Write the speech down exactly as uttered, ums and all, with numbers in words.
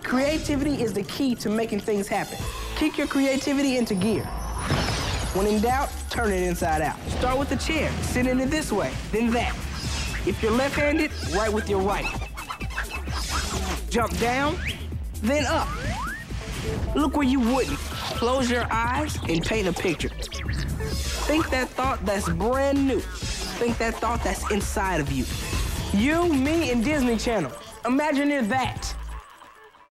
Creativity is the key to making things happen. Kick your creativity into gear. When in doubt, turn it inside out. Start with the chair, sit in it this way, then that. If you're left-handed, write with your right. Jump down, then up. Look where you wouldn't. Close your eyes and paint a picture. Think that thought that's brand new. Think that thought that's inside of you. You, me, and Disney Channel. Imagineer that.